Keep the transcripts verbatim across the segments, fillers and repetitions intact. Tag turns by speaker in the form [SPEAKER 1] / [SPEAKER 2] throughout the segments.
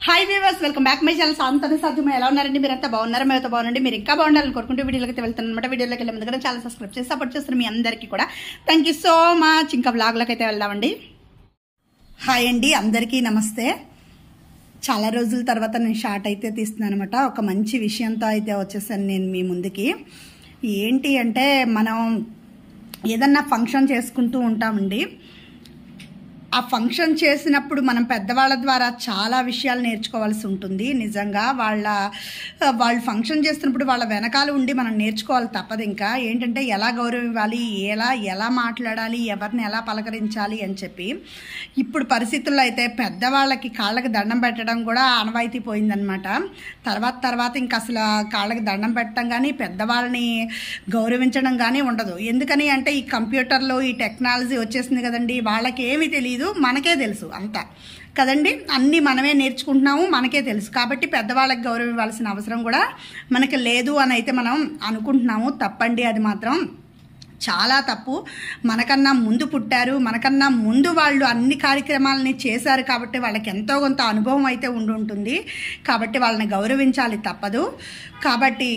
[SPEAKER 1] Hi viewers, welcome back my channel. సాంతన సాధ్యమే ఎలా ఉన్నారండి? మీరు అంతా బాగున్నారా? మేమైతే బాగుండండి. మీరు ఇంకా బాగుండాలని కోరుకుంటూ వీడియోలకి వెళ్తాను అనమాట. వీడియోలోకి వెళ్ళే ముందు కూడా చాలా సబ్స్క్రైబ్ చేసి సపోర్ట్ చేస్తారు మీ అందరికీ కూడా థ్యాంక్ యూ సో మచ్. ఇంకా వ్లాగ్లోకి అయితే వెళ్దామండి. హాయ్ అండి, అందరికీ నమస్తే. చాలా రోజుల తర్వాత నేను షార్ట్ అయితే తీస్తున్నాను అనమాట. ఒక మంచి విషయంతో అయితే వచ్చేసాను నేను మీ ముందుకి. ఏంటి అంటే, మనం ఏదన్నా ఫంక్షన్ చేసుకుంటూ ఉంటామండి. ఆ ఫంక్షన్ చేసినప్పుడు మనం పెద్దవాళ్ళ ద్వారా చాలా విషయాలు నేర్చుకోవాల్సి ఉంటుంది. నిజంగా వాళ్ళ వాళ్ళు ఫంక్షన్ చేస్తున్నప్పుడు వాళ్ళ వెనకాల ఉండి మనం నేర్చుకోవాలి తప్పదు. ఇంకా ఏంటంటే ఎలా గౌరవం ఇవ్వాలి, ఎలా ఎలా మాట్లాడాలి, ఎవరిని ఎలా పలకరించాలి అని చెప్పి. ఇప్పుడు పరిస్థితుల్లో అయితే పెద్దవాళ్ళకి కాళ్ళకి దండం పెట్టడం కూడా ఆనవాయితీ పోయిందనమాట. తర్వాత తర్వాత ఇంకా అసలు కాళ్ళకి దండం పెట్టడం కానీ పెద్దవాళ్ళని గౌరవించడం కానీ ఉండదు. ఎందుకని అంటే ఈ కంప్యూటర్లో ఈ టెక్నాలజీ వచ్చేసింది కదండి. వాళ్ళకి ఏమీ తెలియదు, మనకే తెలుసు అంతా కదండి. అన్నీ మనమే నేర్చుకుంటున్నాము, మనకే తెలుసు. కాబట్టి పెద్దవాళ్ళకి గౌరవం ఇవ్వాల్సిన అవసరం కూడా మనకి లేదు అని అయితే మనం అనుకుంటున్నాము. తప్పండి, అది మాత్రం చాలా తప్పు. మనకన్నా ముందు పుట్టారు, మనకన్నా ముందు వాళ్ళు అన్ని కార్యక్రమాలని చేశారు కాబట్టి వాళ్ళకి ఎంతో కొంత అనుభవం అయితే ఉండి ఉంటుంది. కాబట్టి వాళ్ళని గౌరవించాలి, తప్పదు. కాబట్టి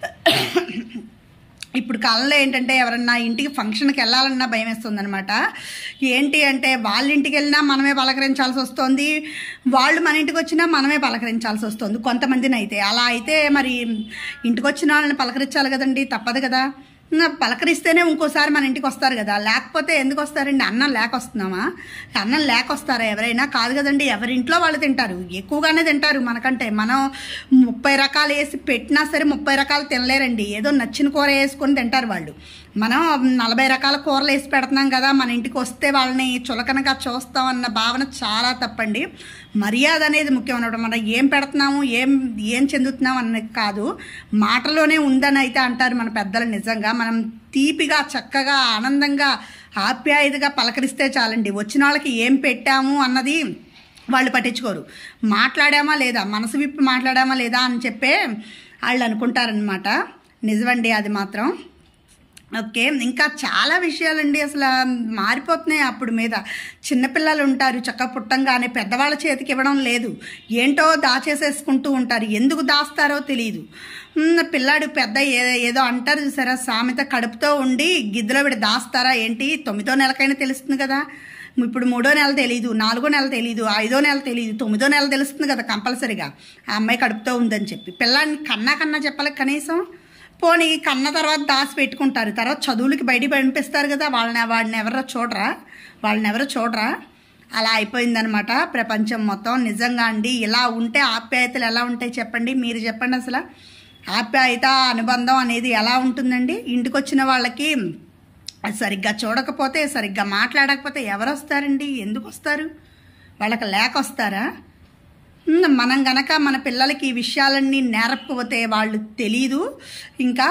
[SPEAKER 1] ఇప్పుడు కాలంలో ఏంటంటే ఎవరన్నా ఇంటికి ఫంక్షన్కి వెళ్ళాలన్నా భయం వేస్తుంది అనమాట. ఏంటి అంటే వాళ్ళ ఇంటికి వెళ్ళినా మనమే పలకరించాల్సి వస్తుంది, వాళ్ళు మన ఇంటికి వచ్చినా మనమే పలకరించాల్సి వస్తుంది కొంతమందిని అయితే. అలా అయితే మరి ఇంటికి వచ్చిన వాళ్ళని పలకరించాలి కదండి, తప్పదు కదా. పలకరిస్తేనే ఇంకోసారి మన ఇంటికి వస్తారు కదా, లేకపోతే ఎందుకు వస్తారండి? అన్నం లేక వస్తున్నామా? అన్నం లేక వస్తారా ఎవరైనా? కాదు కదండి. ఎవరింట్లో వాళ్ళు తింటారు, ఎక్కువగానే తింటారు మనకంటే. మనం ముప్పై రకాలు వేసి పెట్టినా సరే ముప్పై రకాలు తినలేరండి. ఏదో నచ్చిన కూర వేసుకొని తింటారు వాళ్ళు. మనం నలభై రకాల కూరలు వేసి పెడుతున్నాం కదా, మన ఇంటికి వస్తే వాళ్ళని చులకనగా చూస్తాం అన్న భావన చాలా తప్పండి. మర్యాద అనేది ముఖ్యం అన్నమాట. మనం ఏం పెడుతున్నాము, ఏం ఏం చెందుతున్నాం అన్నది కాదు, మాటలోనే ఉందని అయితే అంటారు మన పెద్దలు. నిజంగా మనం తీపిగా చక్కగా ఆనందంగా ఆప్యాయతగా పలకరిస్తే చాలండి. వచ్చిన వాళ్ళకి ఏం పెట్టాము అన్నది వాళ్ళు పట్టించుకోరు. మాట్లాడామా లేదా, మనసు విప్పి మాట్లాడామా లేదా అని చెప్పే వాళ్ళు అనుకుంటారనమాట. నిజమండి, అది మాత్రం. ఓకే, ఇంకా చాలా విషయాలండి అసలు మారిపోతున్నాయి. అప్పుడు మీద చిన్నపిల్లలు ఉంటారు, చక్క పుట్టంగానే పెద్దవాళ్ళ చేతికి ఇవ్వడం లేదు, ఏంటో దాచేసేసుకుంటూ ఉంటారు. ఎందుకు దాస్తారో తెలియదు. పిల్లాడు పెద్ద ఏదో అంటారు చూసారా సామెత, కడుపుతో ఉండి గిద్దలో పెట్టి దాస్తారా ఏంటి? తొమ్మిదో నెలకైనా తెలుస్తుంది కదా. ఇప్పుడు మూడో నెల తెలీదు, నాలుగో నెల తెలీదు, ఐదో నెల తెలీదు, తొమ్మిదో నెల తెలుస్తుంది కదా కంపల్సరీగా ఆ అమ్మాయి కడుపుతో ఉందని చెప్పి. పిల్లాడిని కన్నా కన్నా చెప్పాలి కనీసం. పోనీ కన్న తర్వాత దాచి పెట్టుకుంటారు, తర్వాత చదువులకి బయటికి పంపిస్తారు కదా. వాళ్ళని వాడిని ఎవరో చూడరా, వాళ్ళని ఎవరో చూడరా. అలా అయిపోయిందనమాట ప్రపంచం మొత్తం. నిజంగా అండి, ఇలా ఉంటే ఆప్యాయతలు ఎలా ఉంటాయి చెప్పండి? మీరు చెప్పండి. అసలు ఆప్యాయత అనుబంధం అనేది ఎలా ఉంటుందండి? ఇంటికి వచ్చిన వాళ్ళకి సరిగ్గా చూడకపోతే, సరిగ్గా మాట్లాడకపోతే ఎవరు వస్తారండి? ఎందుకు వస్తారు? వాళ్ళకి లేక వస్తారా? మనం గనక మన పిల్లలకి ఈ విషయాలన్నీ నేర్పకపోతే వాళ్ళు తెలీదు, ఇంకా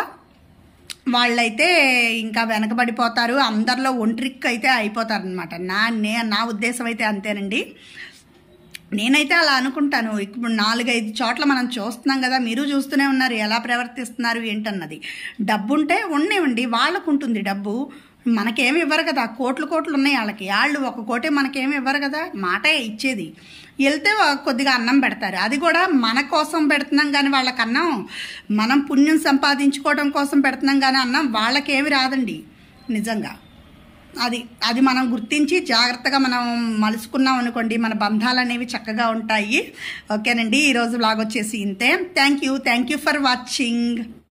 [SPEAKER 1] వాళ్ళైతే ఇంకా వెనకబడిపోతారు, అందరిలో ఒంటరిక్ అయితే అయిపోతారు అనమాట. నా నే నా ఉద్దేశం అయితే అంతేనండి. నేనైతే అలా అనుకుంటాను. ఇప్పుడు నాలుగైదు చోట్ల మనం చూస్తున్నాం కదా, మీరు చూస్తూనే ఉన్నారు ఎలా ప్రవర్తిస్తున్నారు ఏంటన్నది. డబ్బు ఉంటే ఉండేవండి, వాళ్ళకు ఉంటుంది డబ్బు, మనకేమి ఇవ్వరు కదా. కోట్లు కోట్లు ఉన్నాయి వాళ్ళకి, వాళ్ళు ఒక కోటే మనకేమి ఇవ్వరు కదా. మాటే ఇచ్చేది. వెళ్తే కొద్దిగా అన్నం పెడతారు, అది కూడా మన కోసం పెడుతున్నాం కానీ వాళ్ళకి అన్నం మనం పుణ్యం సంపాదించుకోవడం కోసం పెడుతున్నాం కానీ అన్నం వాళ్ళకేమి రాదండి. నిజంగా అది అది మనం గుర్తించి జాగ్రత్తగా మనం మలుసుకున్నాం అనుకోండి, మన బంధాలు అనేవి చక్కగా ఉంటాయి. ఓకేనండి, ఈరోజు వ్లాగ్ వచ్చేసి ఇంతే. Thank you thank you for watching.